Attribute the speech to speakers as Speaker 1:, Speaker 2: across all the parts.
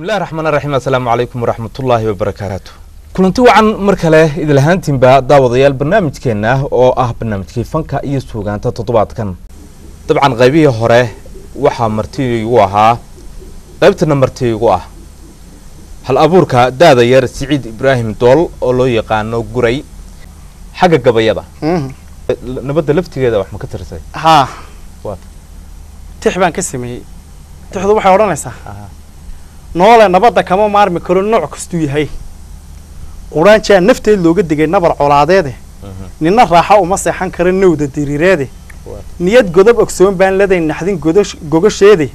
Speaker 1: الله الرحمن الرحيم السلام عليكم ورحمة الله وبركاته كنت وعن مركله إذا لهانتين داوضيال برنامج كنا أو برنامج كيف فنك يسوق أنت تطبعت كان طبعا غيبية هره وحا مرتي وها غيبتنا مرتي وها هل أبورك دادا ير سعيد إبراهيم دول أولو يقانو قري حاجة قبيضة نبدأ لفتي كذا وح ما كترتي
Speaker 2: ها تحبان كسمي تحضر وحي ورانيسا نولا نبدا كما مارمي كرو نوع كستو yahay quraanca nafteed looga digay nabar colaadeed nina raaxa uma seexan karin nowda diriireed niyad godob ogsoon baan leedahay naxdin gogasheede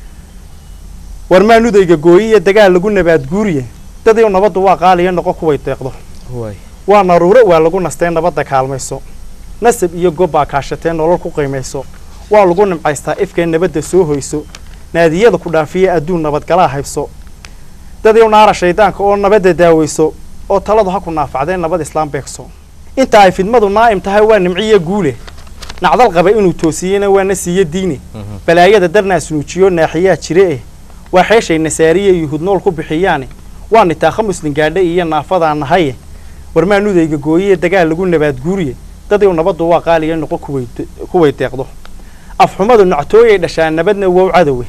Speaker 2: warmaanudayga gooyiye dagaal lagu nabaad guuriye dadii nabadu waa qaaliyo noqo kuway deeqdo waa naruuro waa lagu nastay nabada kaalmayso nasab iyo goba kaashatay nolol ku qiimayso waa lagu nimcaystaa ifkeen nabada soo hoyso naadiyada ku dhaafiye adduun nabad gala haybso dadii naara shaydaanka oo nabada daawayso oo taladu ha ku naafacdeen nabad islaam beegso inta ay fidmadu naaim tahay waa nimciye guule nacdal qaba inuu toosiyena waa nasiye diini balaayada darnaas nuujiyo naaxiyaa jire waa xeeshay nasaariye yuhud nool ku bixiyaan waa nitaaqa muslim gaadhay iyo naafada nahay warmaanudayga gooyiye dagaal lagu nabaad guuriye dadii nabadu waa qaaliyo noqo kuway deeqdo afxumadu nactooyay dhashaan nabadna waa cadowe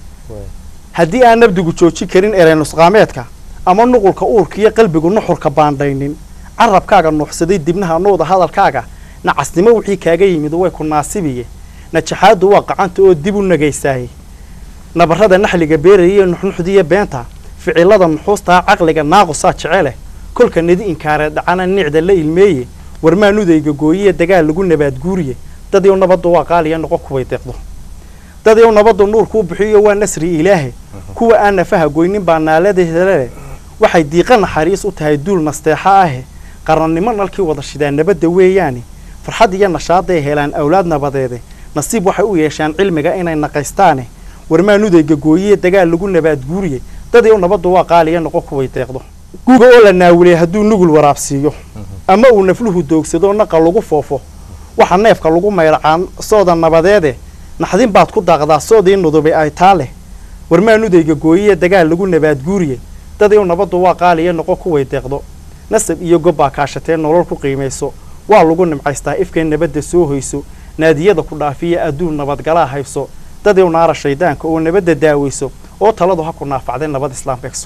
Speaker 2: haddii aan nabdigu joojin karin erey nusqaameedka ama nuqulka uurka iyo qalbigu nuxurka baandhaynin carabkaaga nuuxsaday dibnaha nooda hadalkaaga nacasnimo wixii kaaga yimid way ku naasibiye najaxaadu waa qacanta oo dib u nagaysaay nabarada naxliga beerayay nuxnuxdiye beenta ficilada nuxuusta caqliga naaqosa jecele kulka nidi inkaare dhacana nicda la ilmeeyay warmaanudayga gooyiye dagaal lagu nabaad guuriye dadii nabadu waa qaaliyo noqo kuway deeqdo dadii nabadu nuur ku bixiyo waa nasri ilaahi kuwa aan nafaha goynin baa naaladeeda waxay diiqan naxariis u tahay duul nasteexa ah qarannimo nalkii wada shidaan nabada weeyaan farxad iyo nashaad ay helaan awlaad nabadeed nasiib waxay u yeeshaan cilmiga inay naqaystaan warmaanudayga gooyiye dagaal lagu nabaad guuriye dadii nabadu waa qaaliyo noqo kuway deeqdo guuga oo la naawilay haduu nugul waraabsiyo ama uu nafluhu doogsado naqa lagu foofo waxa neefka lagu meyracaan sooda nabadeed naxdin baad ku daaqdaa soodii nudubay ay taale warmaanudayga gooyiye dagaal lagu nabaad guuriye dadii nabadu waa qaaliyo noqo kuway deeqdo nasab iyo goba kaashatay nolol ku qiimayso waa lagu nimcaystaa ifkeen nabada soo hoyso naadiyada ku dhaafiye adduun nabad gala haybso dadii naara shaydaanka oo nabada daawayso oo taladu ha ku naafacday nabad islaam beegso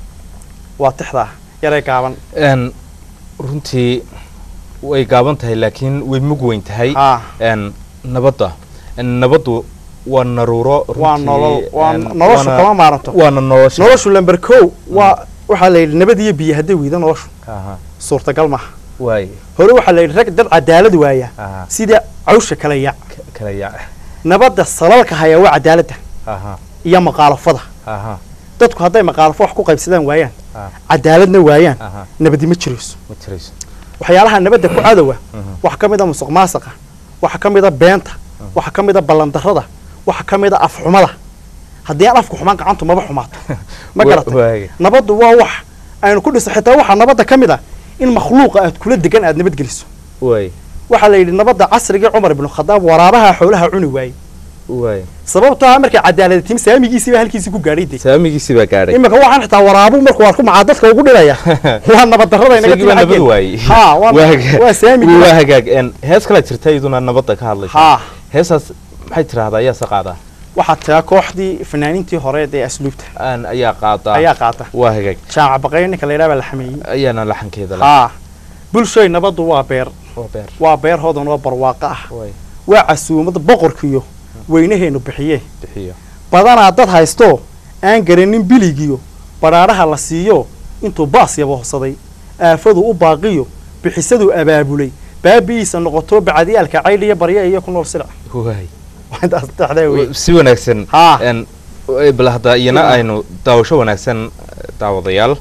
Speaker 2: waa tixda yaray gaaban
Speaker 1: runtii way gaaban tahay laakiin way mug weyn tahay nabadu waa naruuro
Speaker 2: waa noloshu kama maaranto
Speaker 1: waa
Speaker 2: noloshu lambar 1 waa waxa la yiri nabad iyo biyo haday wiida noloshu suurtagal ma
Speaker 1: way
Speaker 2: hore waxa la yiri rag dad cadaalad waaya sida cawsha kala yaac nabada salalka haya waa cadaalada iyo maqaalafada dadku haday maqaalafo wax ku qaybsadaan waayaan cadaaladna waayaan nabadi ma jirayso waxyaalaha nabada ku cadowa wax kamida musuq maasuqa wax kamida beenta wax kamida ballandarada wax kamida afxumada hadii aan afku xumaan gacantu ma xumaato ma garatay nabadu waa wax aynu ku dhisay xitaa waxa nabada kamida in makhluuqa aad kula degan aad nabad geliso waxa la yiri nabada casriga Umar ibn Khattab waraabaha xoolaha cuni waay sababtoo markay cadaalad tiim saamigiisa halkiisa ku gaadhay
Speaker 1: saamigiisa ba gaadhay
Speaker 2: imaka waxaan xitaa waraabu markuu war ku macadadka ugu dhilaya waa nabad darrada inaga
Speaker 1: nabad waay
Speaker 2: ha waa saamiga
Speaker 1: waa hagaag hees kala jirtay iduna nabada ka hadlaysa heesaas maxay tiraahdaa ayaa saqaada
Speaker 2: waxa taa kooxdii fanaaniintii hore ee asluubta ayaa qaata
Speaker 1: waa hagaag
Speaker 2: shaaca baqayna kala yiraahdo la xameeyay
Speaker 1: ayaana laxankeeda la
Speaker 2: bulshay nabadu waa beer hodan oo barwaaqo ah waa casuumad boqorkiyo weynaheenu bixiye badana dad haysto aan garanin biligiyo baraaraha la siiyo intuu baas yabo hoosaday aafadu u baaqiyo bixisadu abaabulay baabiisa noqoto bacdiyalka cayliya barya iyo ku nool sirc waxaad taxday
Speaker 1: si wanaagsan balahda iyana aynu daawasho wanaagsan daawadayaal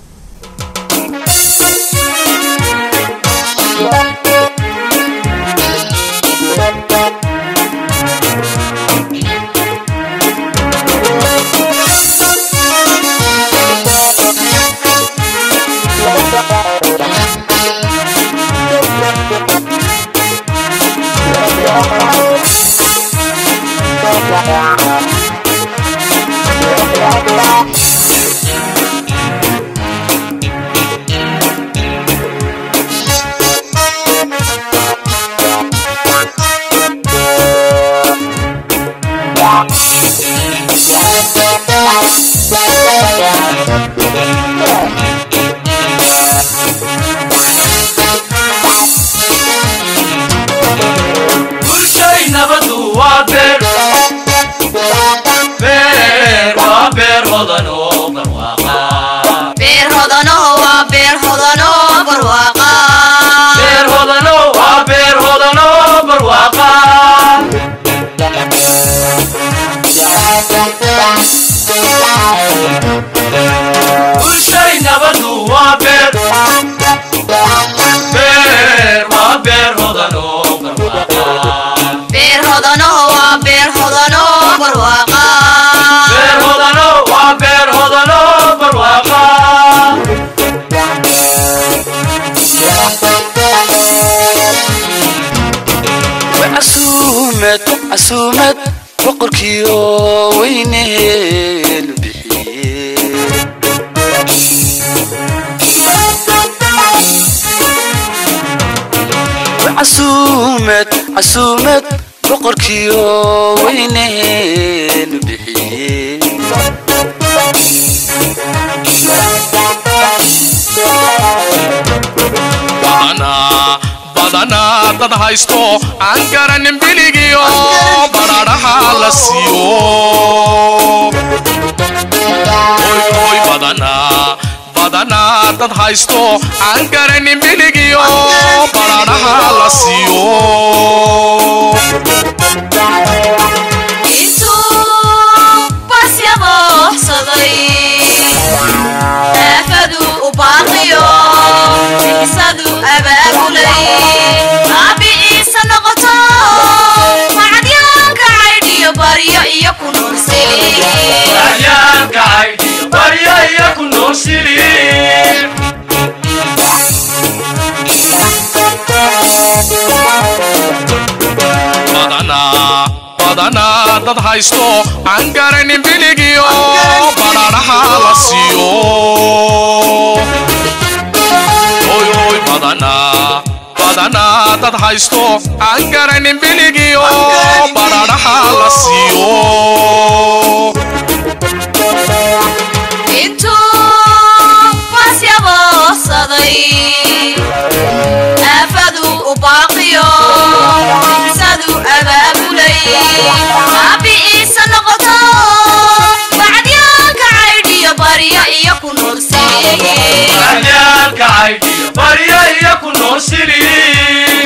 Speaker 3: عسومت بقركيو وينهل بحيه عسومت بقركيو وينهل بحيه بدنا dad haysto aan garanin biligiyo bararaha la siiyo oy badana dad haysto aan garanin biligiyo bararaha la siiyo
Speaker 4: itu pas ya bohsaday afadu ubaqiyo isadu ababulay
Speaker 3: badana dad haysto aan garanin biligiyo bararaha la siiyo oy badana dad haysto aan garanin biligiyo bararaha la siiyo
Speaker 4: intu pas ya bohsaday afadu ubaqiyo isadu ababulay abi isa noqoto bacdiyanka caydiyo barya iyo ku noolsiiyey
Speaker 3: bacdiyanka caydiyo barya iyo ku noolsiiyey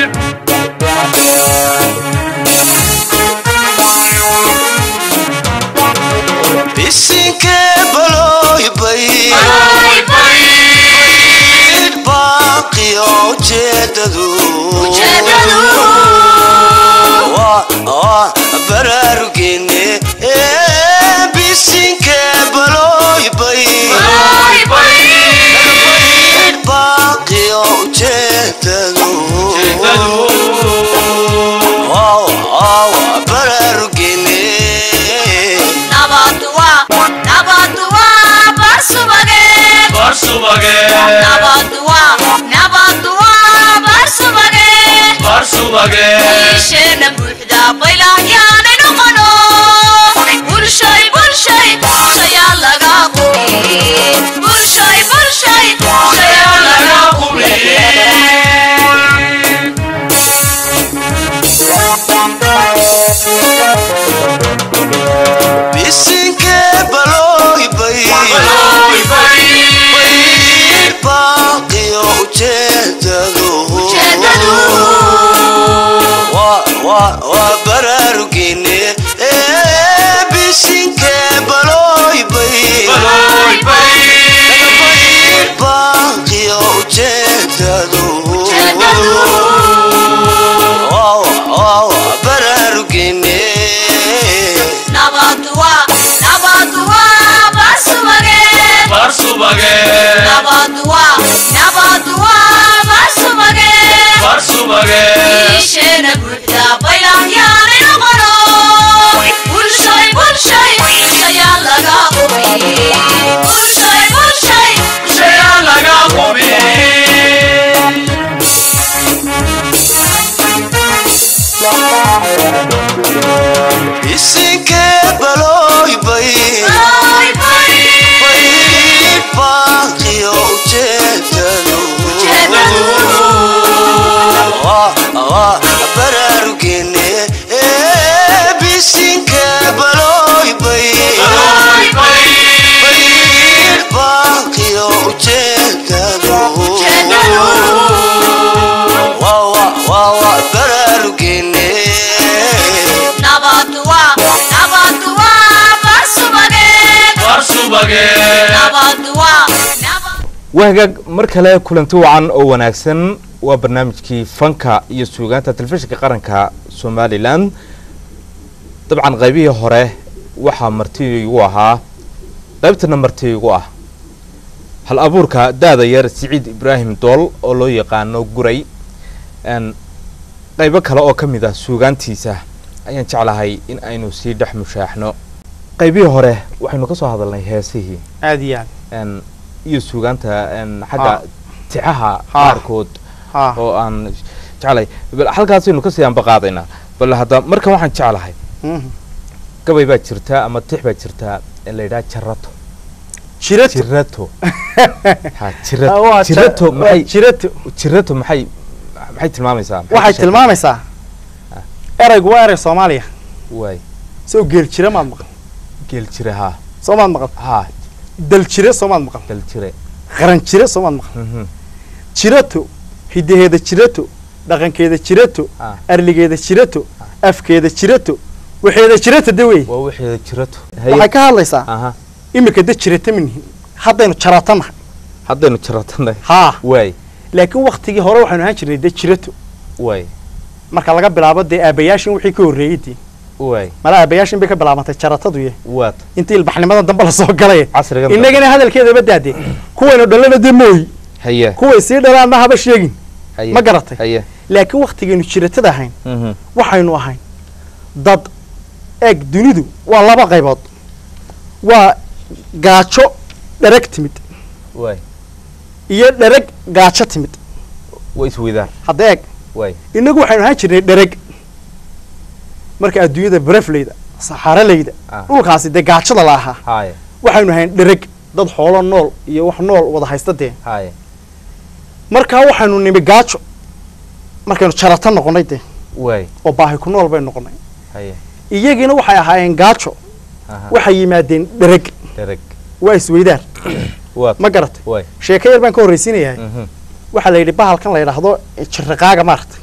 Speaker 5: bisinke baloy bay baqiyo jeedadu bararugene bisinke baloy bay baqiyo jeedadu bararugene
Speaker 4: nabadwa barsubage nabadwa barsubage ishena buuxda baylahyaan noqono bulshay shaya laga qubi bulshay shaya laga qubi
Speaker 5: bisinke baloy bay baqiyo jeedadu wa bararugene bisinke baloy bay baqiyo jeedadu bararugene
Speaker 4: nabadwa barsubage nabadwa barsubage ishena buuxda baylahyaan noqono bulshay shaya laga qubi bulshay
Speaker 3: shaya laga qubi
Speaker 5: bisinke baloy bay baqiyo jeedadu bararugene bisinke baloy bay baqiyo jeedadu bararugene
Speaker 4: nabadwa barsubage nabadwa
Speaker 1: wahagaag mar kale kulanti wacan oo wanaagsan waa barnaamijkii fanka iyo suugaanta telefishinka qaranka Somaliland dabcan qaybihii hore waxaa martiigu ahaa qaybtana martiigu ah hal abuurka daada yar Siciid Ibraahim Dool oo loo yaqaano guray qaybo kale oo kamid ah suugaantiisa ayaan jeclahay in aynu sii dhex mushaaxno qaybihii hore waxaynu ka soo hadalnay heesihii
Speaker 2: aad iyo aad
Speaker 1: iyo suugaanta xagga tixaha qaarkood oo aan jeclahay bal halkaasaynu ka sii anbaqaadaynaa bal hadda marka waxaan jeclahay gabay baa jirtaa ama tix baa jirtaa la yidhaha jarato jirato ha jirato maxay tilmaamaysaa
Speaker 2: waxay tilmaamaysaa eraygu waa eray Soomaaliya
Speaker 1: way
Speaker 2: soo geel jira maad maqal
Speaker 1: geel jira ha
Speaker 2: Soomaad maqal
Speaker 1: ha
Speaker 2: dal jira Soomaad maqal
Speaker 1: dal jira
Speaker 2: qaran jira Soomaad maqal jirato hidaheeda jirato dhaqankeeda jirato arligeeda jirato afkeeda jirato waxeeda jirato dawey
Speaker 1: waa waxeeda jirato
Speaker 2: waxay ka hadlaysaa imika dad jirata minhi haddaynu jaratanahay ha
Speaker 1: way
Speaker 2: laakiin waqtigii hore waxaanu ahaan jirnay dad jirato
Speaker 1: way
Speaker 2: marka laga bilaabo dee aabayaashin wixii ka horreeyay
Speaker 1: way
Speaker 2: mala aabayaashin bay ka bilaabantay jaratadu yahay
Speaker 1: waad
Speaker 2: intii ilbaxnimada dambe la soo galay
Speaker 1: casriga
Speaker 2: inagana hadalkeeda badaade kuwayna dhalana dee mooy
Speaker 1: haye
Speaker 2: kuway sii dhalaana haba sheegin ma garatay
Speaker 1: haye
Speaker 2: laakiin waqtigeenu jiratada ahayn waxaynu ahayn dad eeg dunidu waa laba qaybood waa gaajo dharag timid
Speaker 1: way
Speaker 2: iyo dharag gaajo timid
Speaker 1: way isweydaan
Speaker 2: hadda eeg
Speaker 1: way
Speaker 2: inagu waxaynu ahaan jirnay dharag marka adduunyada barafleyda saxaraleyda dhulkaasi dee gaajada la ahaa
Speaker 1: haye
Speaker 2: waxaynu ahayn dharag dad xoolo nool iyo wax nool wada haysta dee
Speaker 1: haye
Speaker 2: markaa waxaynu nimi gaajo markaynu jarata noqonay dee
Speaker 1: way
Speaker 2: oo baahi ku nool bay noqonay
Speaker 1: haye
Speaker 2: iyagiina waxay ahaayeen gaajo waxay yimaadeen dharag waa isweydaar ma garatay
Speaker 1: way
Speaker 2: sheeko yar baan ka horreysiinayahay waxaa la yidhi bahalkan la yidhaahdo jirriqaaga maaragtay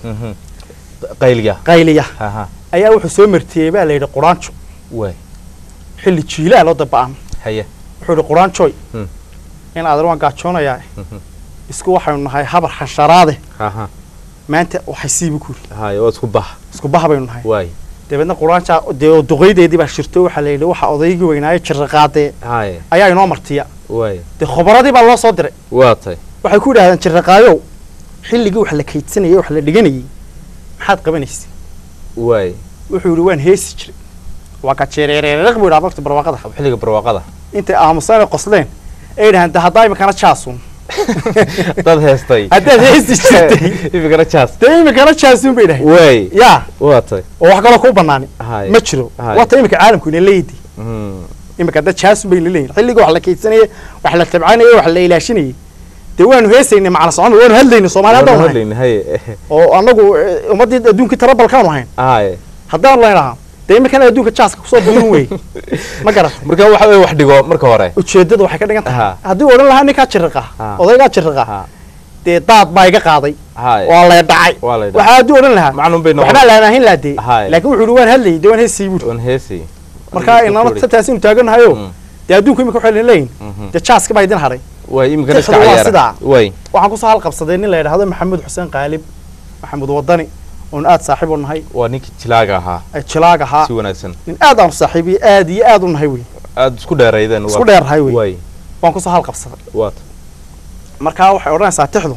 Speaker 2: qayliya ayaa wuxuu soo martiyey baa la yidhi quraanjo
Speaker 1: way
Speaker 2: xilli jiilaal oo daba'an
Speaker 1: haye
Speaker 2: wuxuu yidhi quraanjooy in aadan waan gaajoonayaa isku waxaynu nahay habar xansharaade maanta waxay siibi ku yidhi
Speaker 1: haye waa isku bah
Speaker 2: baynu nahay
Speaker 1: way
Speaker 2: dabeedna quraanjaa dee duqeydeedii baa shirto waxaa la yidhi waxa odaygii weynaayo jirriqaadee
Speaker 1: haye
Speaker 2: ayaa inoo martiya
Speaker 1: way
Speaker 2: dee khubaradii baa loo soo diray
Speaker 1: waatay
Speaker 2: waxay ku yidhahdeen jirriqaayow xilligii wax la kaydsanayay wax la dhiganayay maxaad qabanaysay
Speaker 1: way
Speaker 2: wuxuu yidhi waan heesi jiray waa ka jeereereereeq buu yidhaha markta barwaaqada
Speaker 1: xilliga barwaaqada
Speaker 2: intay aamuseen oo qosleen ay yidhahaan de haddaa imikana jaasun
Speaker 1: dad heestay
Speaker 2: haddaad heesi jirtay
Speaker 1: imikana jaas
Speaker 2: dee imikana jaasun bay dhahay
Speaker 1: way
Speaker 2: yaa
Speaker 1: waatay
Speaker 2: oo wax kaloo kuu banaani ma jiro waata imika caalamku ina leeydi imika hadda jaasun bay leeyihin xilligii wax la kaydsanayay wax la tabcanayay wax la ilaashinayay dee waanu heesaynay macna socon waanu hadlaynay Soomaali haddaan nahay oo anagu ummadii adduunka tarabalkaanu ahayn
Speaker 1: haye
Speaker 2: haddaan leenahay dee imikana adduunka jaaska kusoo duurin wey ma garatay
Speaker 1: marka waxa way wax dhigo marka hore
Speaker 2: ujeedadu waxay ka dhigan tahay haddii odhan lahaa ninkaa jirriqa odaygaa jirriqa dee daad baa iga qaaday waa la dhacay waxaa haddii odhan lahaa waxbaa laanaahin laadee laakiin wuxuu yidhi waan hadlayay dee waan heesayay buuri markaa inana taasi inu taaganahayo dee adduunku imika waxay leeyihin dee jaaska baa idin haray
Speaker 1: way imika iska ciyaara way
Speaker 2: waxaan ku soo halqabsaday nin la yiraahdo Maxamed Xuseen Qaalib Maxamed Wadani oo aad saaxiib u nahay
Speaker 1: waa ninkii jilaaga ahaa
Speaker 2: si wanaagsan nin aad aan saaxiibi aad iyo aad u nahay way
Speaker 1: aad isku dheeraydeen
Speaker 2: isku dheerahay way waan ku soo halqabsaday
Speaker 1: waad
Speaker 2: markaa waxay oranaysaa tixdu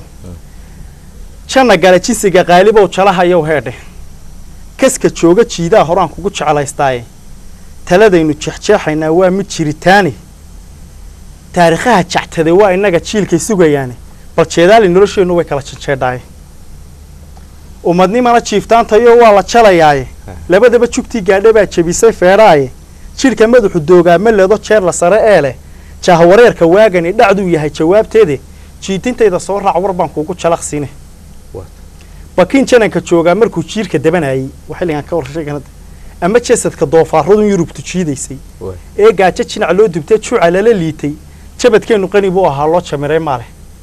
Speaker 2: janna galajisiga Qaalib oo jalahayo heedhe kaska jooga jiidaa horaan kugu jecelaystay taladaynu jeexjeexaynaa waa mid jiritaani taariikhaha jactada waa inaga jiilkay sugayaan bal jeedaali nolosheenu way kala janjeedhaay umadnimana jiiftaantayo waa la jalayaaye labadaba jugtii gaadhay baa jabisay feeraaye jirka madaxu doogaa ma leedo jeer la sare ee leh jahwareerka waagani dhacduu yahay jawaabteede jiitintayda soo raac war baan kuugu jalaqsiine bakiin jananka joogaa markuu jiirka dabanayay waxiligan ka warsheeganada ama jesadka doofaaradu yurubtu jiidaysay ee gaajo jinac loo dubtay juuca lala liitay jabadkeenu qani buu ahaa loo jamiray maale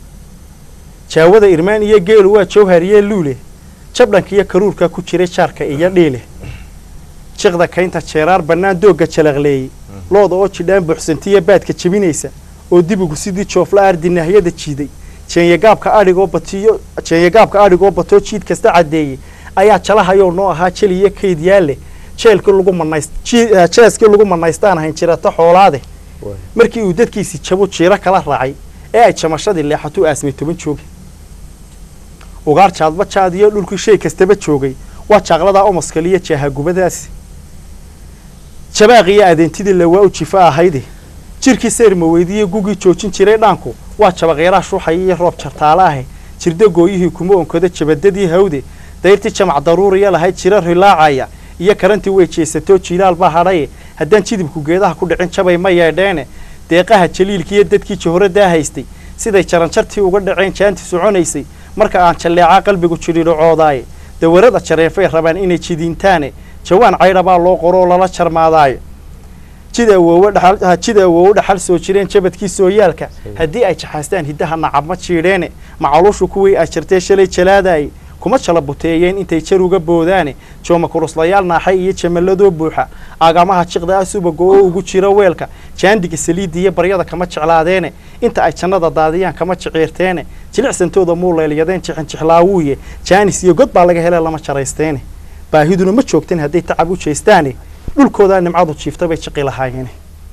Speaker 2: jaawada irmaan iyo geelu waa jawhariye luule jabdhanka iyo karuurka ku jiray jaarka iyo dhiile jiqda kaynta jeeraar bannaan doogga jalaqleeyey looda oo jidhaan buuxsantiya baadka jebinaysa oo dibigu sidii joofla ardi nahyada jiiday jeenyagaabka adhigoo batoo jiid kasta caddeeyey ayaa jalahayoo noo ahaa jeliyo kayd yaalle jeeskii lagu manaystaan ahayn jirata xoolaade markii uu dadkiisii jabo jiiro kala raacay ee ay jamashadii leexato aasmay 10 jooge ugaar jaadba jaadiyo dhulkii shay kastaba joogay waa jaaqladaa omaskaliya jaaha gubadaasi jabaaqiyo adeentidii lawaa u jifa ahayde jirkii seerma weydiiye gugii joojin jiray dhaanku waa jabaqyaraa shuuxaya iyo roob jartaale ahe jirda gooyihii kuma onkada jabadadii hawde dayrtii jamac daruuriya lahayd jira rilaacaya iyo karantii way jeesatoo jilaal baa hadhaye haddaan jidibku geedaha ku dhicin jabay ma yeedheene deeqaha jaliilkiiyo dadkii jahoradaa haystay siday jaranjartii uga dhaceen jaanti soconaysay marka aan jalleecaa qalbigu jidhiidhocoodaye dawarada jareefay rabaan inay jidiintaane jawaan caydhabaa loo qoroo lala jarmaadaayo jid awoowo dhaxal soo jireen jabadkii sooyaalka haddii ay jaxaastaan hiddaha nacab ma jiidheene macaluushu kuwii ay jartee shalay jalaadaayey kuma jala buteeyeen intay jar uga boodaane jooma kuruslayaal naaxay iyo jamaladoo buuxa aagamaha jiqda ah subaga oo ugu jira weelka jaandiga saliidda iyo baryada kama jeclaadeene inta ay jannada daadiyaan kama jiciirteene jilicsantooda muuleelyadeen jixinjixlaawuuye jaanis iyo god baa laga hele lama jaraysteene baahiduna ma joogteen hadday tacab u jeestaane dhulkoodaa nimcadu jiifta bay jiqi lahaayeene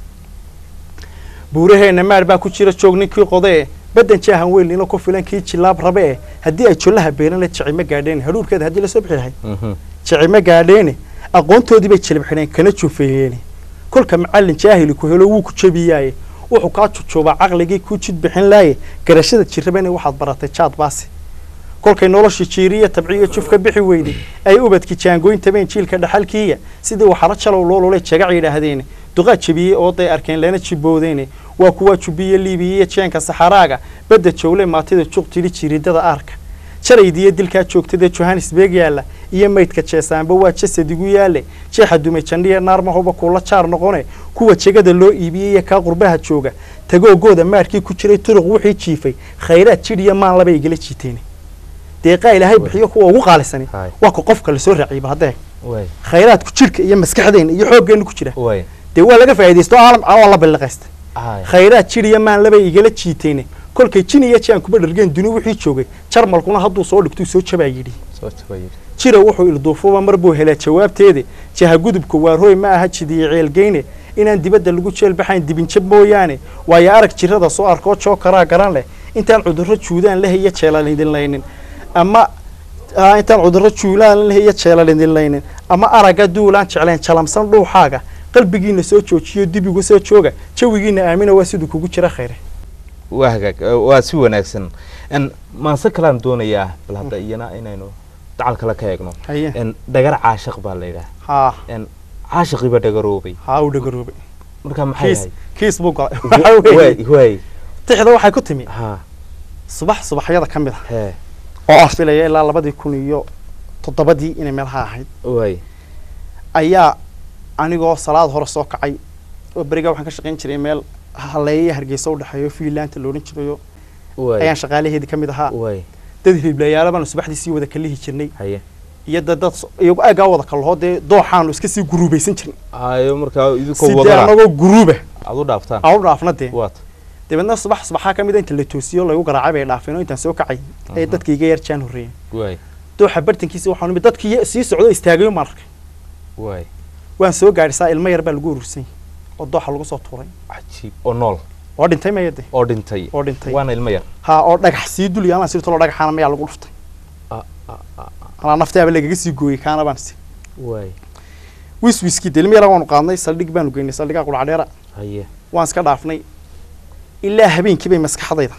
Speaker 2: buuraheenna maar baa ku jira joog ninkii qodee badan jaahan weyn ina ku filan kii jilaab rabe haddii ay jollaha beeran la jicima gaadheen haruurkeeda haddii la soo bixi lahay jicima gaadheen aqoontoodii bay jilib xidheen kana juufeeyeen kolka macallin jaahili ku helo wuu ku jabiyaaye wuxuu kaa jujuubaa caqligii ku jid bixin laaye garashada jirrabana waxaad baratay jaad baasi kolkay noloshii jiiriya tabciyo juf ka bixi weyday ay ubadkii jaangooyntabeen jiilka dhaxalkiiya sidii waxara jalow loo lolay jagac yidhaahdeen duqaad jabiyey oo day arkeen lana jiboodeene waa kuwa jubiye liibiya jeenka saxaraaga badda jowle maatida juqtili jiridada arka jaraydiya dilkaa joogtada Johannesburg yaala iyo maydka jeesaanba waa jasadigu yaale jeexa dumay jandhiya naarma huba kula jaar noqone kuwa jegada loo iibiyay ka qurbaha jooga tagoogooda maarkii ku jiray turuq wixii jiifay khayraad jiriya maan laba igala jiiteen deeqa ilaahay bixiyo kuwa ugu qaalisan waa ku qofka la soo raaciba hadee khayraad ku jirka iyo maskaxdeena iyo xooggeena ku jira de waa laga faa'iideysto caalam la balqaysta khayraad jiriya maan laba igala jiiteen kolkay jiniya jaan kuba dhargeen duni wixii joogay jarmalkuna hadduu soo dhigto soo jabaayiri jira wuxuu ilduufuba marbu helay jawaabteeda jaha gudubka waa rooy ma aha jidii ceelgeyne inaan dibadda lagu jeel baxayn dibin jab mooyaane waaya arag jirada soo arko jookara garan leh intaan cudurro juudaan leh iyo jeelalidin laynin ama intaan cudurro juulaan leh iyo jeelalidin laynin ama araga duulaan jecleen jalamsan dhuuxaaga qalbigiina soo joojiyo dibigu soo jooga jawigiina aamina waa sidoo kugu jira khayr
Speaker 1: waa si wanaagsan ma sakalaan doonayaa bal hadda iyana inaynu dacal kala ka eegno dhagar caashiq baa la yiraahdaa caashiqi ba dhagaroobay
Speaker 2: u dhagaroobay
Speaker 1: marka maxay yahay
Speaker 2: Facebook
Speaker 1: way
Speaker 2: tixda waxay ku timi subaxyada kamid ah oo afilaya ilaa 2007 inay meelaha ahayd
Speaker 1: way
Speaker 2: ayaa anigoo salaad hore soo kacay oo bariga waxaan ka shaqeyn jiray meel haleeyaha Hargeysa u dhaxayo Finland loo oran jirayo ayaan shaqaalaheedii kamid ahaa dad hiblayaal baan subaxdii si wada kalihi jirnay iyo dad iyagu aga wada kalhoode dooxaan iska sii guruubaysan jirin
Speaker 1: ayo markaa idinku wada
Speaker 2: sidoo guruuba
Speaker 1: adu dhaaftaan
Speaker 2: adu dhaafnade
Speaker 1: waad
Speaker 2: dibadna subaxa kamid inta la toosiyo lagu garaacay bay dhaafeen intaan soo kacay ee dadkii iga yar jaan horeeyay
Speaker 1: way
Speaker 2: dooxa bartankiisa waxaan mid dadkii sii socdo istaagay markay
Speaker 1: way
Speaker 2: waan soo gaarsaa ilmo yar baa lagu urursan oo dooxa lagu soo tuuray
Speaker 1: ajiib oo nool
Speaker 2: oo dhintay ma yade
Speaker 1: oo dhintay waana ilmo yar
Speaker 2: oo dhagax sii dul yaama sii tolo dhagaxana ma lagu dhuftay ana naftaaba lagaga sii gooyay kaana baan si
Speaker 1: way
Speaker 2: wiski ilmo yar waan qaadnay saldhig baan u geynay saldhiga qulcadheera waan iska dhaafnay ilaa habeenkii bay maskaxdayda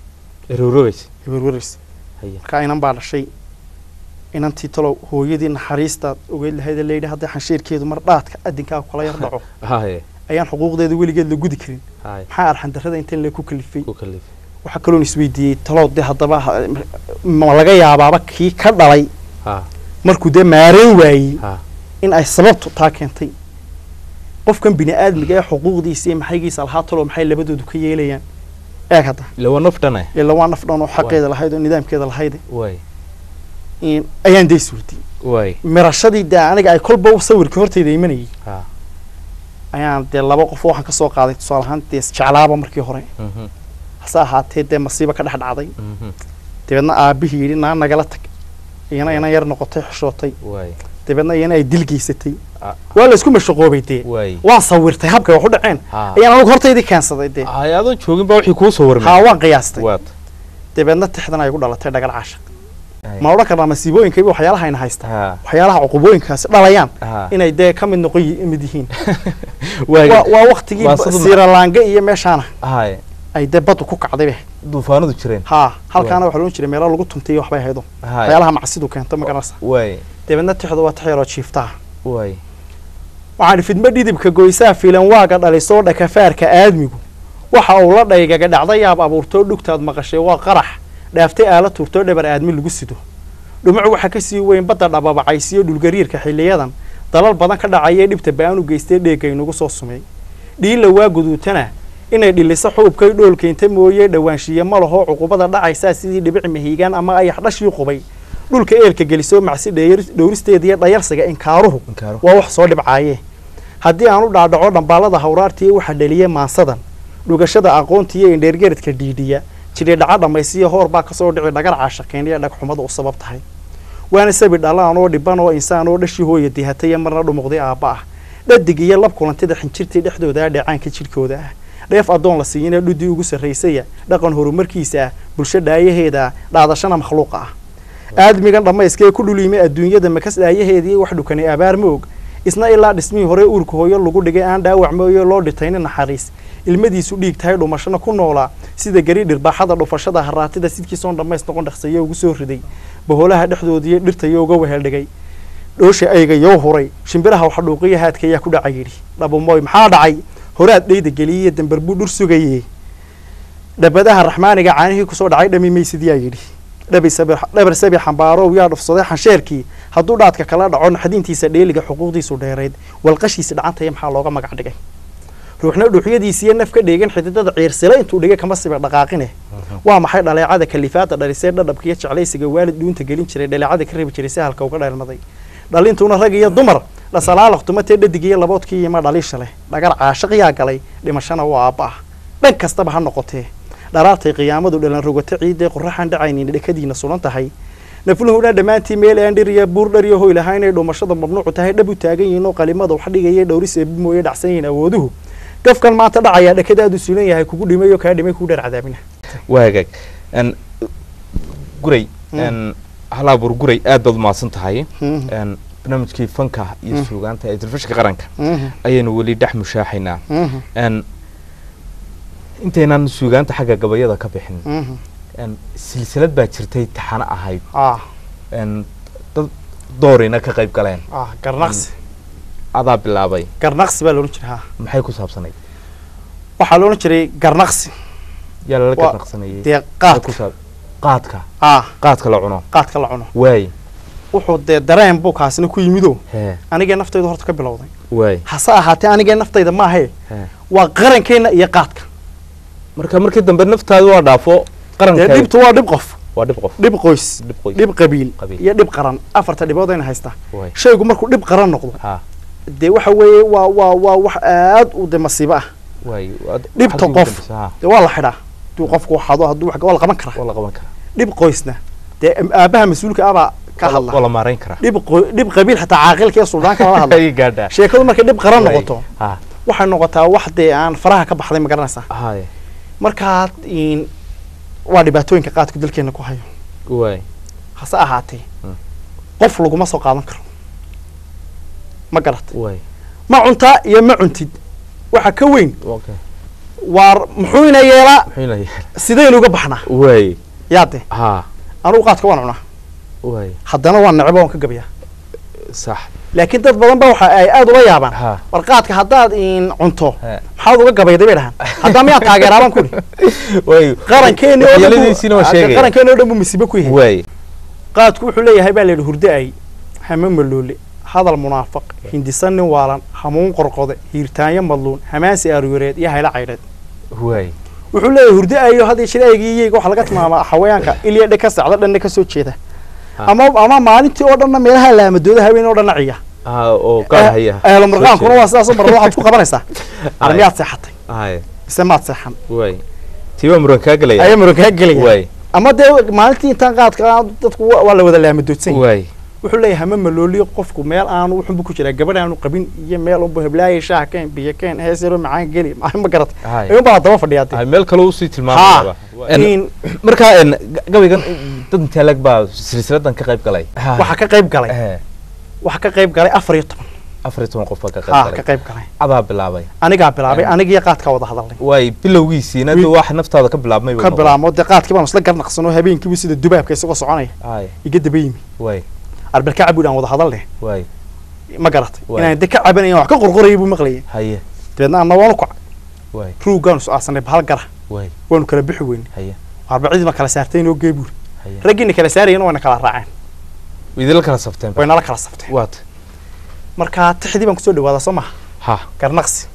Speaker 2: erurobays ka inan baa dhashay inantii talo hooyadii naxariista ogeyd lahayd leeyahay hadda xansheerkeedu mar dhaadka adinka kala yar dhaco ayaan xuquuqdeedu weligeed la gudi karin maxaa arxan darrada inta la ku kalifay waxa kale oo isweydiiyay talood hadaba ma laga yaabaaba kii ka dhalay markuu de maareen waayay in ay sababtu taa keentay qofkan bini aadmiga ee xuquuqdiisa iyo maxaygiisa lahaa talo maxay labadoodu ka yeelayaan eeg hadda
Speaker 1: lawa nafdhan
Speaker 2: oo xaqeeda lahayd oo nidaamkeeda lahayd in ayaan deyswirtay mirashadii daa aniga ay kolba sawirka horteeda imanayay ayaan de laba qof waxaan ka soo qaaday tusaale ahaan dees jeclaaba markii hore hasa ahaatee de masiiba ka dhex dhacday dibadna aabihii yidhi nagala tag iyana yar noqotay xishootay dibadna iyana ay dil geysatay waa la isku mashaqoobay de waan sawirtay habka wax u dhaceen ayaan anigu horteedii keensaday de
Speaker 1: ayadoo joogin baa wixii kuu soo warmay
Speaker 2: waan qiyaastay dibadna tixdan ay ugu dhalatay dhagal caashiq ma odhan karnaa masiibooyinkayba waxyaalaha ayna haysta waxyaalaha cuqubooyinkaasi dhalayaan inay dee ka mid noqon mid yihiin waa waktigii siiralaanga iyo meeshaana ay dee baddu ku kacday
Speaker 1: duufaanadu jireen
Speaker 2: halkaana waxa loo jiray meelo lagu tuntay waxbay haydo waxyaalaha macsidu keento ma garanaysa dabeedna tixdu waa tixyaroo jiiftaa waxaan fidmo dhidibka goysaa filan waaga dhalisoo dhakafaarka aadmigu waxa uu la dhaygaga dhacday yaab abuurtoo dhugtaad maqashay waa qarax dhaaftay aala turtoo dhabar aadmi lagu sido dhumac waxa ka sii weyn badda dhababacaysiyo dhulgariirka xilliyadan dalal badan ka dhacayay dhibta baan u geystay dheegay nagu soo sumay dhiila waa guduutana inay dhiliso xuubkay dhoolkeenta mooyee dhawaanshiye ma laho cuqubada dhacaysaa sidii dhibic mahiigaan ama ayax dhashii qubay dhulka eelka gelisoo macsi dhowristeediiyo dhayarsiga inkaaruhu waa wax soo dhibcaaye haddii aan u dhaadhaco dhambaalada hawraartii waxa dhaliyay maansadan dhugashada aqoontiiyo indheergeradka dhiidhiya jiri dhaca dhammaysiyo hoor baa kasoo dhici dhagar caashaqeynaya dhagxumada u sabab tahay waana sabi dhalaan oo dhiban oo insaan oo dhashii hooya dihataya marna dhumuqday aabba ah dhadig iyo lab kulantida xinjirtii dhexdooda dhacaanka jidhkooda ah dheef addoon la siiyana dhudii ugu sarraysaya dhaqan horumarkiisa ah bulsho dhaayaheeda dhaadashana makhluuqa ah aadmigan dhammayskee ku dhuliimay adduunyada makas dhaayaheedii wax dhukanay abaar ma og isna ilaa dhismihii hore uurka hooyo lagu dhigay aan dhaawac mooyo loo dhitayna naxariis ilmadiisu dhiig tahay dhumashana ku noolaa sida gari dhirbaaxada dhufashada haraatida sidkiisoon dhammays noqon dhaqsayo ugu soo riday boholaha dhexdoodiiyo dhirtayo uga weheldhigay dhoosha ayga yoo huray shimbiraha waxa dhuuqiya haadka ayaa ku dhacay yidhi dhabumooy maxaa dhacay horaad dhayda geliyey dambar buu dhur sugayey dhabadaha raxmaaniga caanihii kusoo dhacay dhami maysidiyaa yidhi dhabar sabi xambaarow yaa dhufsaday xansheerkii hadduu dhaadka kala dhaco naxdintiisa dheeliga xuquuqdiisu dheerayd walqashiisa dhacantaya maxaa looga magac dhigay ruuxna dhuuxyadiisiiyo naf ka dheegan xididada ciirsila intuu dhigay kama siba dhaqaaqine waa maxay dhaleecada kalifaada dhalisee dhadhabkiiyo jeclaysiga waalid dhuunta gelin jiray dhaleecada ka rebi jiray si halka uga dheelmaday dhalintuna rag iyo dumar dhasalaalaqtumatee dhadig iyo laboodkii ima dhaliisha leh dhagar caashiqyaa galay dhimashana waa aabba ah dhan kastaba ha noqotee dharaartay qiyaamadu dhalan rogato ciidee qoraxaan dhacaynin dhakadiina sulan tahay nafluhuna dhammaantii meel aan dhiriya buur dhariyo hoy lahaa inay dhumashada mamnuucu tahay dhab u taagan yihiin oo qalimada wax dhigaya dhowris eebi mooye dhacsan yihiin awooduhu gafkan maanta dhacayaa dhakadaadu suulan yahay kugu dhimay oo kaa dhimay kuu dheer cadaabina
Speaker 1: waagaag guray halaabur guray aad baad umahadsan tahay barnaamijkii fanka iyo suugaanta ee telefishinka qaranka ayaynu weli dhex mushaaxaynaa intaynan suugaanta xagga gabayada ka bixin silsilad baa jirtay taxano ahayd dad doorina ka qayb galeen
Speaker 2: garnaqsi
Speaker 1: adaa bilaabay
Speaker 2: garnaqsi baa loolan jiray
Speaker 1: maxay ku saabsanayd
Speaker 2: waxaa loolan jiray garnaqsi
Speaker 1: yaa lala garnaqsanayay
Speaker 2: dee
Speaker 1: qaadka la cuno waay
Speaker 2: wuxuu dee dareen buu kaasina ku yimido anigee naftayda horta ka bilowday
Speaker 1: waay
Speaker 2: hase ahaatee anigee naftayda maahe waa qarankeena iyo qaadka
Speaker 1: markii dambe naftaadu waa dhaafo qarankeena
Speaker 2: dhibtu waa dhib qof dhib qoys dhib qabiil iyo dhib qaran afarta dhibood ayna haystaa shaygu markuu dhib qaran noqdo dee waxa weeye waa wax aad u de masiibo ah dhibta qof dee waa la xidhaa haduu qofku xado hadduu waa la qaban karaa dhib qoysna dee aabaha mas-uulka abaa ka hadla
Speaker 1: wala maareyn karaa
Speaker 2: dhib qabiil xataa caaqilka iyo suldaanka lala hadla sheekadu markay dhib qaran noqoto waxay noqotaa wax dee aan faraha ka baxday ma garanaysaa markaa waa dhibaatooyinka qaadku dalkeena ku hayo hase ahaatee qof laguma soo qaadan karo ma garat ma cuntaa iyo ma cuntid waxa ka weyn waar muxuu ina yeelaa sidaynu uga baxnaa yaade anugu qaadka waan cunaa haddana waan necba waan ka gabayaa
Speaker 1: sax
Speaker 2: laakiin dad badan ba waxa ay aad ula yaabaan war qaadka haddaad cunto maxaad uga gabayday bay dhahaan haddaa miyaa taageeraaban kuli qarankeeni oo dhan buu masiibo ku yahay qaadku wuxuu leeyahay baa layidhi hurdo-ay hame maloole hadal munaafaq hindisan nin waalan hamuun qorqode hiirtaanyo madluun hamaansi aryureed iyo haylo caydheed wuxuu leeyahay hurdo-ayo haddii shiraygiyeyga waxa laga tilmaamaa xawayaanka ilya dhe ka sacdo dhanna ka soo jeeda ama maalintii oo dhanna meelaha laamadooda haween oo dhanna ciya ahlo marqaankuna waa sidaas mar waxaad ku qabanaysaa armiyaad seexatay mise maad seexan
Speaker 1: tiba muran kaa gelaya
Speaker 2: ayaa muran kaa gelaya ama dee maalintii intaan qaadka dadku waa la wada laamadoodsan wuxuu leeyahay ma malooliyo qofku meel aanu wuxuu ku jiraa gabadh aanu qabin iyo meel uu heblaayay shaah keen biyo keen heesiro macaan gali ma garat ay baa daba fadhiyaatay
Speaker 1: meel kale uu sii tilmaamay marka gabaygan dad intalag baa silsiladan ka qayb galay
Speaker 2: waxa ka qayb galay 14
Speaker 1: qof ka
Speaker 2: qayb galay
Speaker 1: adaa bilaabay
Speaker 2: aniga bilaabay aniga qaadka wada hadalnay
Speaker 1: way bilowgiisina wax naftaada ka bilaabmay
Speaker 2: ka bilaabmo qaadkii baan isla garnaqsano habeenkii sida dubaabka isagoo soconay iga dabaymi
Speaker 1: way
Speaker 2: arbalka cabudaan wada hadalnay
Speaker 5: way
Speaker 2: ma garatay inaan dadka cabanayaan wax ka qorqoray buu maqlayay
Speaker 5: haye
Speaker 2: deedna aan waan ku
Speaker 5: way
Speaker 2: ruugan soo asanay bahal gara
Speaker 5: way
Speaker 2: waan kala bixi weyn
Speaker 5: haye
Speaker 2: arbacidi ma kala saarteen oo geebur ragina kala saarayeen oo kala raaceen
Speaker 1: idil kala safteen
Speaker 2: way nala kala safteen
Speaker 1: waad
Speaker 2: marka tixdii baan ku soo dhawaada Soomaa
Speaker 1: ha
Speaker 2: garnaqsi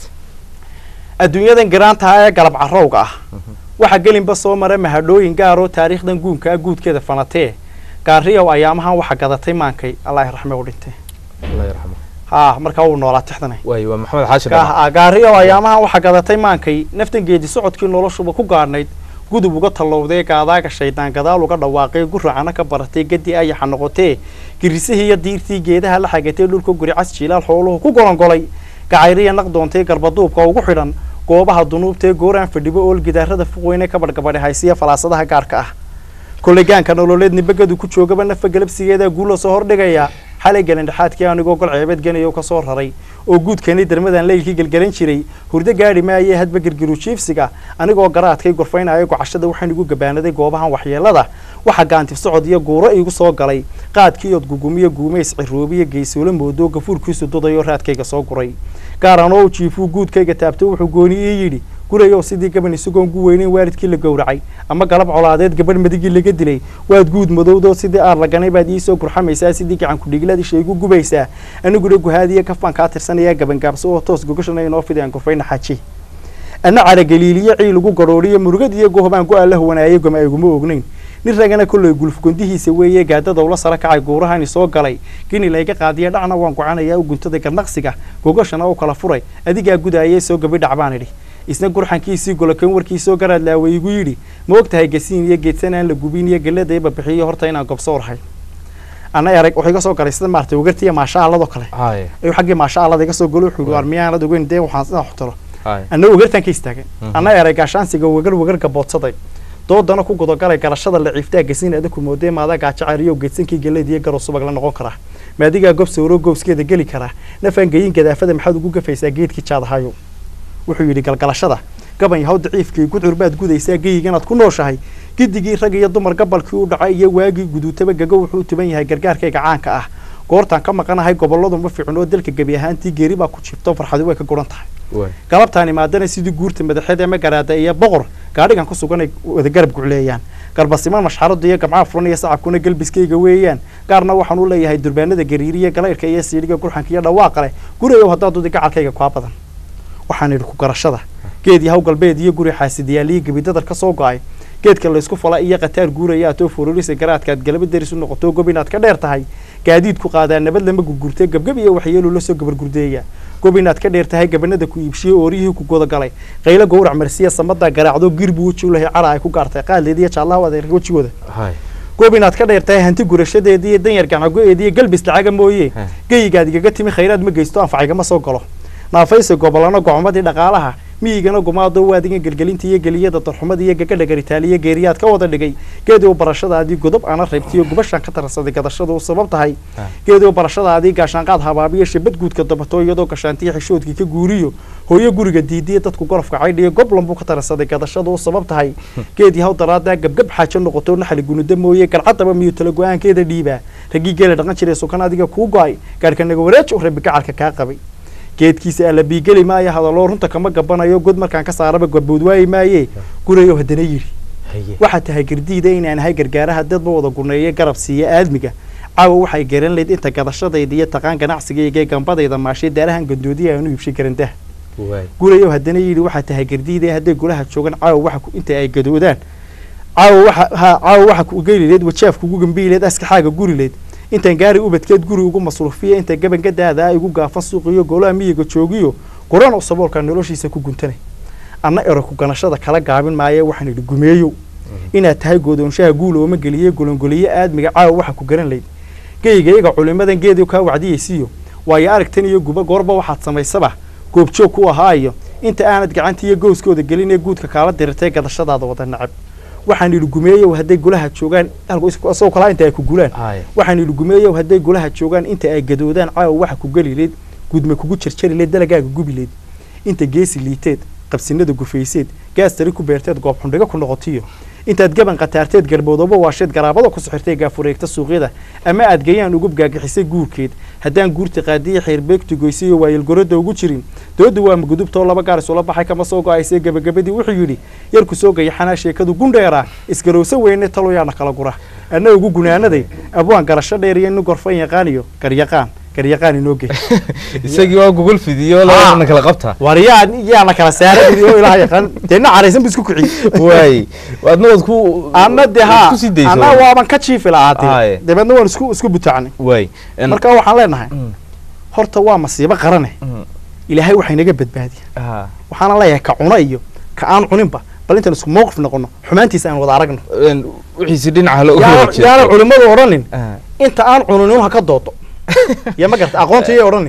Speaker 5: adduunyadan garaanta ee galab carrowga ah waxa gelinba soo maray mahadhooyin gaar oo taariikhdan guunka guudkeeda fanatee gaariyow ayaamahan waxa gadatay maankay Allah yarxamo u dhintay
Speaker 1: Allah yarxamo
Speaker 2: ha marka uu noolaa tixdanay
Speaker 1: way waa maxamed xaashir
Speaker 2: gaariyow ayaamahan waxa gadatay maankay naftan geedi socodkii noloshuba ku gaarnayd gudub uga talowday gaadaaga shaydaan gadaal uga dhawaaqay guracana ka baratay gadi ay xanoqotay girisihii iyo diirtii geedaha la xagatay dhulka guri cas jilaal xooluhu ku golongolay gacayriya naqdoontay garbaduubka ugu xidhan goobaha dunuubtee gooraan fadhibo ool gidaarada fuqweyne ka badhgabadhay haysiya falaasadaha gaarka ah kolleegaanka nololeed nibagadu ku joogaba nafa galabsigeeda guulo soo hordhigaya xalay galan dhaxaadkii anigoo gol ceebad ganayo ka soo raray oo guudkani darmadan leelkii galgalan jiray hurdo gaadhi maayay hadba girgiru jiifsiga anigoo garaadkay gorfaynayo gocashada waxaan igu gabaanaday goobahan waxyeelada waxa gaantif socod iyo guuro igu soo galay qaadkii od gugumiyo guumeys ciroobiyo geesoolo moodo gafuurkiisu dudayo raadkayga soo guray gaaranoo jiifu guudkayga taabtay wuxuu gooni ii yidhi gurayo sidii gaban isugoon gu weynayn waalidkii la gowracay ama galab colaadeed gabadh madigii laga dilay waad guud madowdo sidii aar laganay baad ii soo gurxamaysaa sidii gacan ku dhiglaadi sheegu gubaysaa aniguna guhaadiya kafaan kaa tirsanaya gabangaabso oo toos gogashana inoo fideen gurfayna xaji ana cara galiiliyo ciil ugu garooriyo murugad iyo goobaan ku alla huwanaayay goma iguma ognayn nin ragana kullay gulf gundihiisa weeye gaadada ula sara kacay guurahani soo galay gini layga qaadiya dhacna waan go'anayaa u guntada garnaqsiga gogashana oo kala furay adigaa gudaayay soo gabi dhacbaan idhi isna gurxankiisii golakan warkiisoo garaad laaway igu yidhi ma ogtahay gasiin iyo geedsanaan la gubin iyo galladayba bixiyo horta inaan gobso warhay ana erag wuxuu iga soo galay sida maartay ugartiya maasha Allah kale ayuu xaqii maasha Allah iga soo galo wuxuu armiyaan la ogeyn dee waxaan sida xutalo ana ugartan ka istaagay ana erag gaashaansiga wagar gaboodsaday doodana ku godo galay garashada la ciiftaa gasiin aad ku moodee maada gaajacariyo geedsankii galladii garo subag la noqon kara maadiga gobso waro gobskeeda gali kara nafan geeyin gadaafada maxaad ugu gafaysaa geedkii jaadahayo wuxuu yidhi galgalashada gaban yahow daciifkii gudcur baad gudaysaa geeyiganaad ku nooshahay gidigii rag iyo dumar gabalkii u dhacay iyo waagii guduutaba gago wuxuu tuban yahay gargaarkayga caanka ah goortaan ka maqanahay gobolladu ma fiicno oo dalka gebi ahaantii geeri baa ku jirto farxadu way ka guran tahay galabtaan imaadana sidii guurta madaxeed ee magaraada iyo boqor gaadhigan ku sugan ay wada garab gucleeyaan garbasiman mashxarada iyo gamcaha furan iyo sacabkuna galbiskayga weeyaan gaarna waxaan u leeyahay durbaanada gariiriya galayrka iyo siidhiga gurxanka iyo dhawaaqa leh guriyow haddaad udiga gacalkayga kaa badan waxaan idhi ku garashada geed yahow galbeed iyo guri xaasidiyaaliyo gabidadar ka soo go'ay geedka la isku fala iyo qataar guuraya atoo furulisa garaadkaad galaba daris u noqoto gob inaad ka dheer tahay gaadiid ku qaadaa nabad lama gurgurtay gabgab iyo waxyeelo la soo gabar gurdeeya gob inaad ka dheer tahay gabanada ku iibshiyo ooriyihii ku goda galay qaylo gowrac marsiya samada garaacdo girbu weji u lahay cara ay ku gaartay qaaleediya jaallaha wada wajigooda gob inaad ka dheer tahay hanti gurashadeedii danyar ganagoeedii galbis lacaga mooye geyigaad igaga timi khayraad ma geysto anfacayga ma soo galo naafaysa gobolana go'omadii dhaqaalaha miyigana gumaado waadiga galgalinta iyo geliyada darxumada iyo gagadha garitaaliya geeriyaad ka wada dhigay geedo barashadaadii godob ana reebtiyo gubashan ka tarsaday gadashadu sabab tahay geedo barashadaadii gaashaan qaad habaabiyo shabad guudka dabato iyadoo gashaantii xishoodkii ka guuriyo hooyo guriga diidiya dadku golofka caydhiyo goblan buu ka tarsaday gadashadu sabab tahay geed yahow daraada gabgab xaajo noqoto naxli gunuda mooye galcadaba miyo tala go'aankeeda dhiiba ragii geela dhaqan jiray sukan adiga kuu go'ay gaarka naga wareej u rabi gacalka kaa qabay geedkiisa alla biigeli maayo hadaloo runta kama gabanayo god markaan ka saaraba gabood waayi maaye gurayo haddana yidhi waxaa tahay gardiida inaan ahay gargaaraha dadba wada gurneeye garab siiya aadmiga caawa waxay garan layd inta gadashadayda iyo taqaan ganacsigayga gambadayda maashay daarahan gandoodiya aanu iibshay garandaha gurayo haddana yidhi waxaa tahay gardiida hadday golaha joogan caawa waxa inta ay gadoodaan caawa waxa ku gelileed wajaafku ugu gambiileed askaxaaga gurileed intaan gaari ubadkeed guri ugu masruufiya inta gabanka daada igu gaafan suuqiyo golaha miyiga joogiyo quran oo saboolka noloshiisa ku guntanay anna ero ku ganashada kala gaabin maayo waxaan idhi gumeeyo inaad tahay goodoonshaha guul oo ma geliyay golongoliye aadmiga caawa waxa ku garan layd geyga culimadan geedii ka wacdiyeysiyo waayo aragtan iyo guba goorba waxaad samaysaba goobjoog ku ahaayo inta aanad gacanta iyo gooskooda gelin ee guudka kaala dirirtay gadashadaada wada nacab waxaan yidhi gumeeyow hadday golaha joogaan asoo kala inta ay ku gulaan waxaan yidhi gumeeyow hadday golaha joogaan inta ay gadoodaan caawa waxa ku geli leed gudma kugu jarjari leed dalagaaga gubi leed inta geesi liiteed qabsinada gufayseed gaas tari ku beerteed goob xundhiga ku noqotiyo intaad gaban qataarteed garbowdaba waasheed garaabada ku sixirtay gaafureegta suuqyada ama aad gayaan ugu gaagixisay guurkeed haddaan guurta qaadiye xeer beegtu goysay oo waayil gorada ugu jirin dooda waa magudubtoo laba gaar isula baxay kama soo go'aysay gabagabadii wuxuu yidhi yarku soo gayaxanaa sheekadu gundheeraa isgarowsa weyne taloyaana kala gura anna ugu gunaanaday abwaan garasho dheer iyo nin gorfan yaqaaniyo garyaqaan inoo gey
Speaker 1: isagii waa gogol fidiyo labadana kala qabta
Speaker 2: waryaana kala saaray oo ilaaha yaqaan deena caraysan bu isku kiciy
Speaker 1: way waadna wad ku
Speaker 2: anna deha anna waaban ka jiifi lahaatay dabadna waan isku butacnay
Speaker 1: way
Speaker 2: marka waxaan leenahay horta waa masiibo qarane ilaahay waxay naga badbaadiyaa waxaan leeyahay ka cuna iyo ka aan cuninba bal intaan isku mowqif noqono xumaantiisa aan wada aragno
Speaker 1: wixii dhinaca loo jeedo
Speaker 2: yaa culimadu oranin inta aan cunin ha ka doodo ya ma garta aqoonta yay oranin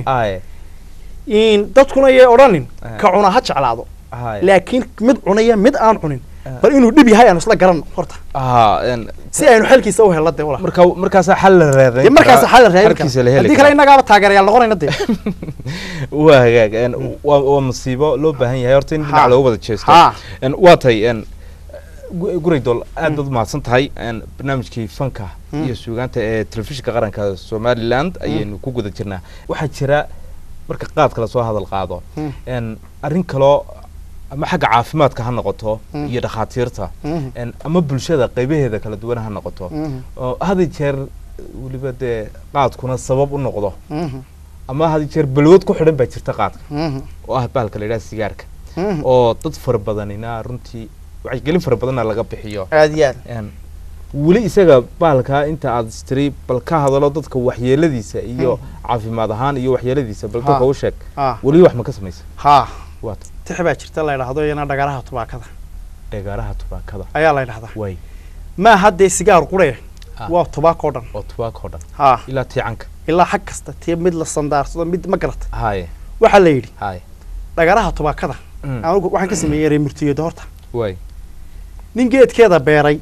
Speaker 2: in dadkuna yay oranin ka cuna ha jeclaado laakiin mid cunaya mid aan cunin bal inuu dhib yahay aan isla garan horta si aynu xalkiisa u helno wala
Speaker 1: markaas xal la raadin
Speaker 2: markaas xal la raadin hadii kale inaga taageerayaal noqonayna de
Speaker 1: waa hagaag waa musiibo loo baahan yahay horta in dhinac loo wada jeesto waa tay guraydool aad baad mahadsan tahay barnaamijkii fanka iyo suugaanta ee telefishinka qaranka Somaliland ayaynu ku guda jirnaa waxaa jira marka qaad kala soo hadal qaado arrin kale ama xagga caafimaadka ha noqoto iyo dhakhaatiirta ama bulshada qaybaheeda kala duwan ha noqoto oo hada jeer waliba de qaadkuna sabab u noqdo ama hada jeer balwad ku xidhan baa jirta qaadka oo ah baalka la yiraahdo sigaarka oo dad far badanina runtii waxay gelin far badan laga bixiyo
Speaker 2: aad
Speaker 1: wali isaga baalka inta aad istiri bal ka hadalo dadka waxyeeladiisa iyo caafimaad ahaan iyo waxyeeladiisa bal dadka u sheeg wali wax ma ka sameeyay waad
Speaker 2: tixbaa jirta la yiraahdo ina dhagaraha tubaakada ayaa la yiraahdaa
Speaker 1: way
Speaker 2: ma hadda sigaar quree waa tubaako dhan ilaa tiicanka ilaa xag kasta tii mid la sandaarsado mid ma garata waxa la yiri dhagaraha tubaakada anigu waxaan ka sameeyay reemurtiyada horta
Speaker 1: way
Speaker 2: nin geedkeeda beeray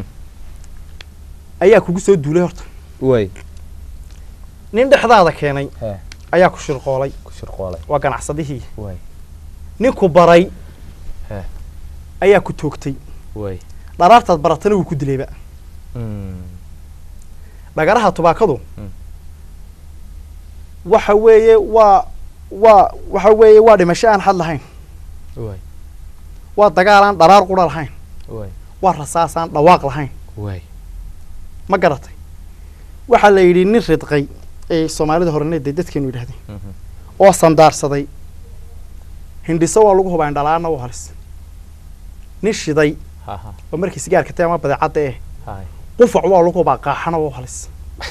Speaker 2: ayaa kugu soo duulay horta
Speaker 1: way
Speaker 2: nin dhexdaada keenay ayaa ku shirqoolay waa ganacsadihii
Speaker 1: way
Speaker 2: ninku baray ayaa ku toogtay
Speaker 1: way
Speaker 2: dharaartaad baratana wuu ku dilayba dhagaraha tubaakadu waxa weeye waa dhimasho aan xad lahayn
Speaker 1: way
Speaker 2: waa dagaalaan dharaar qura lahayn waa rasaasaan dhawaaq lahayn ma garatay waxaa la yidhi nin ridqay ee Soomaalida horena dadkeenu yiraahdeen oo sandaarsaday hindhiso waa lagu hubaan dhalaana oo halis nin shiday oo markii sigaarka taama badeecada qufac waa lagu hubaa qaaxana oo halis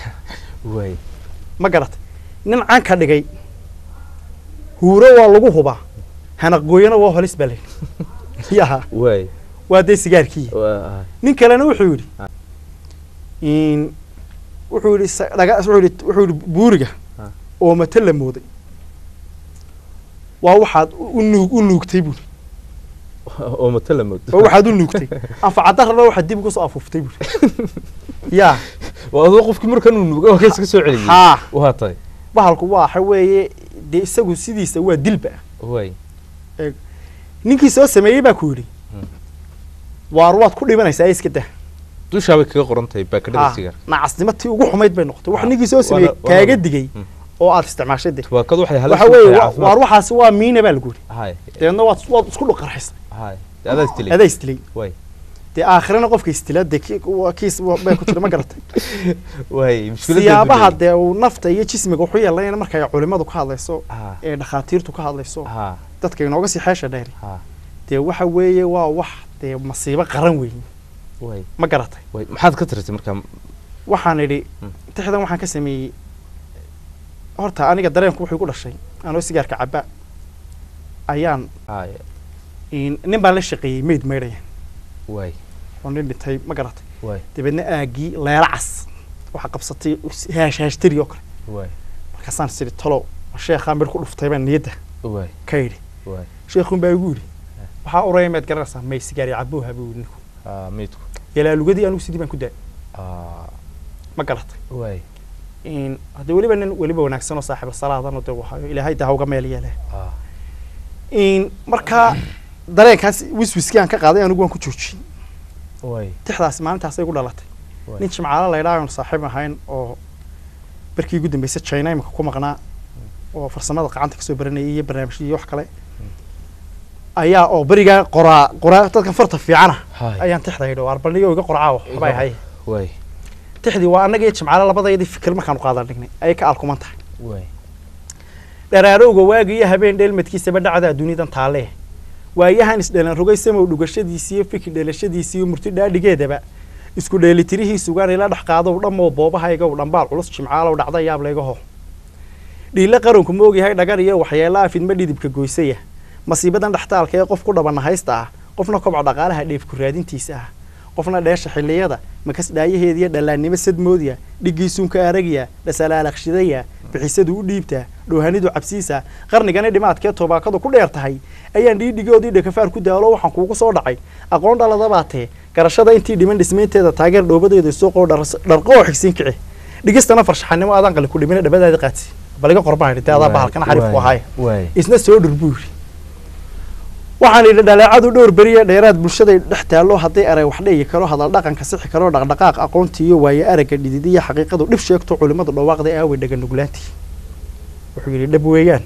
Speaker 2: ma garatay nin aan ka dhigay huuro waa lagu hubaa hanaqooyana waa halis bale waa de sigaarkii nin kalena wuxuu yiri wuxuu yiri buuriga oo matala mooday waa waxaad u nuugtay buu
Speaker 1: oo matala mooday
Speaker 2: waxaad u nuugtay anfacada rabo waxaad dib uga soo afuuftay buu
Speaker 1: waa qofkii markan uu nuugo ka soo celiyay waa tay
Speaker 2: bahalku waxa weeye de isagu sidiisa waa dilba ninkii soo sameeyay baa ku yiri waad ku dhimanaysaa iska daa
Speaker 1: dusha way kaga qorantay baakadada sigaar
Speaker 2: nacasnimadii ugu xumayd bay noqotay wax ninkii soo sameeyay kaaga digay oo aad isticmaashay de
Speaker 1: tubaakadu waxay halis
Speaker 2: waxa weeye waxaas waa miina baa lagu yiri deedna waad isku dhuqarxisay adaa istilay de aakhirana qofka istila de kiis bay ku jira ma garatay siyaabaha de uu nafta iyo jismiga wuxuu yeelanayna marka ay culimadu ka hadlayso ee dhakhaatiirtu ka hadlayso dadka inooga sii xeesha dheer de waxa weeye waa wax de masiibo qaran weyn ma garatay
Speaker 1: maxaad ka tirtay marka
Speaker 2: waxaan idhi tixdan waxaan ka sameeyay horta aniga dareenku wuxuu ku dhashay anoo sigaarka cabba ayaan nin baan la shaqeeyay meyd meydhaya oo nin dhintay ma garatay dabadna aagii leela cas waxa qabsatay haashtiri oo kale markaasaan siri tolo sheekha mid ku dhuftay baan niyada ka yidhi sheekhu baa igu yidhi waxaa uraya maad garanaysaa may sigaari cabuuha buu ninku
Speaker 1: meedku
Speaker 2: ilaa lugadii anigu sidii baan ku daay ma garatay in hadii waliba wanaagsan oo saaxiib salaadan oo waxaa ilaahay taa uga meel yeelay in marka dareenkaas wiswiski aan ka qaaday anigu waan ku joojiyay tixdaas maalintaas ay ku dhalatay nin jimcaale la yiraahdo saaxiib ahayn oo barkii ugu dambeysay China imka ku maqnaa oo farsamada gacanta ka soo baranayay iyo barnaamijyo wax kale ayaa oo bariga qoraa dadka farta fiicana ayaan tixdaydo arbaniyo iga qorcaa waxbay hay tixdii waa anaga jimcaale labadayadii fikir markaan qaadan dhignay ay ka alkuman tahay daraarowga waagiyo habeen dheelmadkiisaba dhacda dunidan taale waayahan isdheelan rogaysamo dhugashadiisii iyo fikir dheelashadiisii iyo murti dhaadhigeedaba isku dheelitirihiisu gaar ila dhax qaado dhamo boobahayga u dhambaal culus jimcaale dhacda yaab leegaho dhiila qaranku ma ogyahay dhagar iyo waxyeelaa fidma dhidibka goysaya masiibadan dhaxtaalka ee qof ku dhaban haysta ah qofna kobca dhaqaalaha dheef ku raadintiisa ah qofna dheesha xilliyada makas dhaayaheediya dhalaannimo sadmoodiya dhigiisuun ka aragiya dhasalaalaqshidaya bixisadu u dhiibta dhoohanidu cabsiisa qarnigana dhimaadkee tobaakadu ku dheer tahay ayaan dhiidhigoodii dhakafaar ku daalo waxaan kuugu soo dhacay aqoon dhalada baatee garashada intii dhiman dhismaynteeda taageer dhoobadeeda suuqoo dharqoo xigsiin kici dhigistana farshaxanimo aadan qali ku dhimina dhabadaada qaadsi baliga qorbaan dhintay adaa bahalkan xariif ku ahay isna soo dhurbuuri waxaan idhi dhaleecadu dhowr beriya dheeraad bulshada dhex taalo haday aray wax dheeyay karo hadal dhaqanka sixi karo dhaqdhaqaaq aqoontii iyo waaye araga dhididiya xaqiiqadu dhib sheegto culimada dhawaaqda aaway dhaga nuglaanti wuxuu yiri dhab weeyaan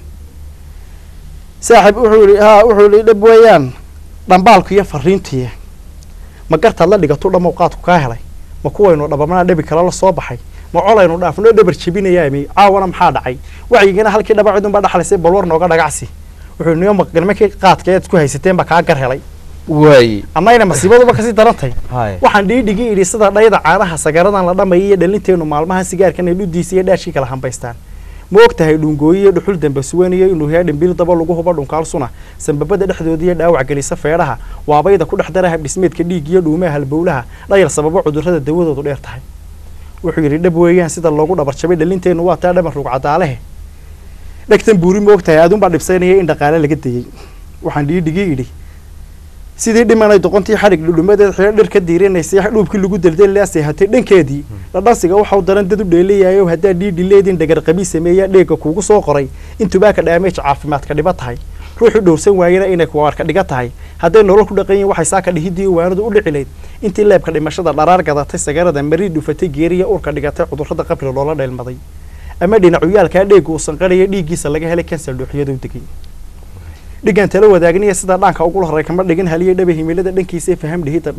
Speaker 2: saaxib wuxuu yiri dhab weeyaan dhambaalku iyo fariintii ma gartaad la dhigato dhamo qaadku ka helay ma kuwaynu dhabamana dhabi kala la soo baxay ma colaynu dhaafno dhabar jabinaya mi caawana maxaa dhacay wacyigeena halkii dhabacidun baa dhaxlaysay balwar nooga dhagacsi wuxuu niyo maqalmay qaadkeed ku haysateen ba ka gar helay ama ina masiibaduba kasi darantay waxaan dhiidhigi idhi sida dhayda caanaha sagaradan la dhamay iyo dhalinteenu maalmaha sigaarkan ay dhudiisa iyo dhaashii kala hambaystaan ma ogtahay dhungooyiyo dhuxul dambe suwaniyo inuu yahay dhimbil daba lagu hubo dhunkaalsuna sanbabada dhexdoodii dhaawac gelisa feedhaha waabayda ku dhex dara hab dhismeedka dhiig iyo dhuumaha halbowlaha dhayal sababo cudurrada dawadoodu dheer tahay wuxuu yiri dhab weeyaan sida loogu dhabar jabay dhalinteenu waa taa dhabar rug cadaalehe dhagtan buuri ma ogtahay aadun baa dhibsaynaya in dhaqaale laga dayay waxaan dhiidhigi idhi sidii dhimanay doqontii xarig dhudhumadeed xidho dhir ka diirinaysay dhuubkii lagu deldelay hatay dhankeedii dhadhansiga waxau daran dad u dheelayayo haddaa dhiidhi leedin dhagar qabi sameeya dheega kuugu soo qoray intuubaa ka dhaamay caafimaadka dhiba tahay ruuxu dhowrsan waayana inay kuwaarka dhiga tahay hadday nolol ku dhaqan yihiin waxay saaka dhihidii waanadu u dhici layd intii leebka dhimashada dharaar gadatay sagarada marii dhufatay geeriya urka dhigatay cudurrada qabri loola dheelmaday ama dhinacuyaalkaa dheega uu sanqaraya dhiiggiisa laga helay kansar dhuuxyada u degay dhigan tala wadaagniya sida dhaanka ugu horay kama dhigin haliye dhaba himilada dhankiisa faham dhihida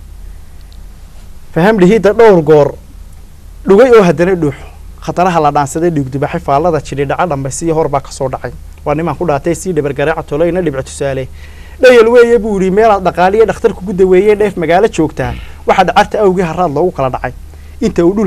Speaker 2: dhowr goor dhugay oo haddana dhuux khataraha la dhaansaday dhigdubaxay faallada jidhi dhaca dhambaysiyo hor baa ka soo dhacay waa niman ku dhaatay sii dhabar garaaca tolayna dhibco tusaale dhayal weeye buu yidhi meelaad dhaqaaliya dhakhtarku ku daweeyey dheef magaalo joogtaa waxaa dhacarta awgii haraad loogu kala dhacay inta uu dhul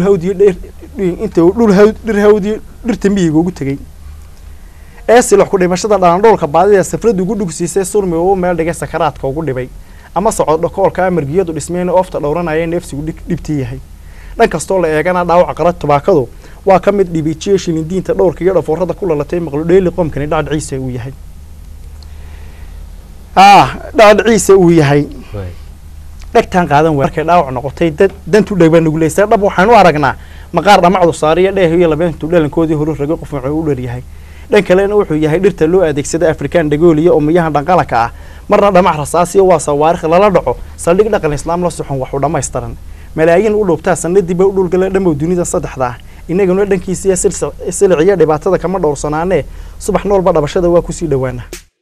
Speaker 2: hawdiyo dhirta miyiga ugu tegey eesilox ku dhimashada dhalandhoolka baadida safradu ugu dhugsiisay surmi oo meel dhigay sakaraadka ugu dhibay ama socod dhakoolka amargiyadu dhismeyna oofta dhowranaya neefsigu dhibtii yahay dhan kastoo la eegana dhaawaca qarad tubaakadu waa ka mid dhibijiyo shilindiinta dhowrka iyo dhafoorada ku lalatay maqludheeli qoomkani dhacdhiciisa uu yahay dhacdhiciisa uu yahay dhegtaan qaadan waa markay dhaawac noqotay dantu dhagba nuguleysay dhab waxaan u aragnaa maqaar dhamacdu saariya dheeh iyo labeentu dhalankoodii hore ragay qof wuxuu u dheer yahay dhan kalena wuxuu yahay dhirta loo adeegsada Afrikaan dhagooliya oo miyaha dhanqalka ah marna dhamac rasaasiyo waa sawaarikh lala dhaco saldhig dhaqan islaam la soxon wax u dhameystiran malaayiin u dhoobtaa sanadii ba u dhulgala dhamow dunida saddexda inaguna dhankiisa silciya dhibaatada kama dhowrsanaanee subax noolba dhabashada waa ku sii dhawaana